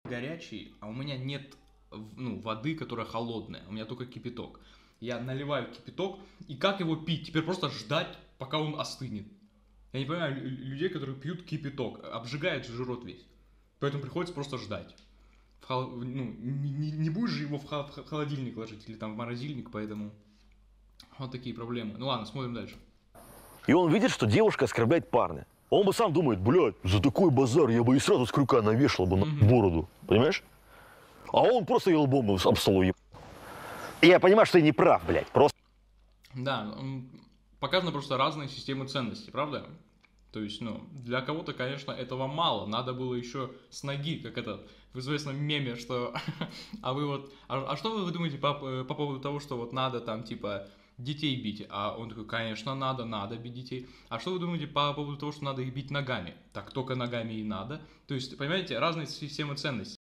горячий, а у меня нет воды, которая холодная, у меня только кипяток. Я наливаю кипяток, и как его пить? Теперь просто ждать, пока он остынет. Я не понимаю людей, которые пьют кипяток, обжигает же рот весь. Поэтому приходится просто ждать. Не будешь же его в холодильник ложить или там в морозильник, поэтому вот такие проблемы. Ну ладно, смотрим дальше. И он видит, что девушка оскорбляет парня. Он бы сам думает, блядь, за такой базар я бы и сразу с крюка навешал бы на бороду. Понимаешь? А он просто ее лбом об стол еб. И я понимаю, что я не прав, блядь. Просто. Да, показаны просто разные системы ценностей, правда? То есть, для кого-то, конечно, этого мало. Надо было еще с ноги, как это в известном меме, что... А что вы думаете по поводу того, что вот надо там, типа, детей бить? А он такой, конечно, надо бить детей. А что вы думаете по поводу того, что надо их бить ногами? Так только ногами и надо. То есть, понимаете, разные системы ценностей.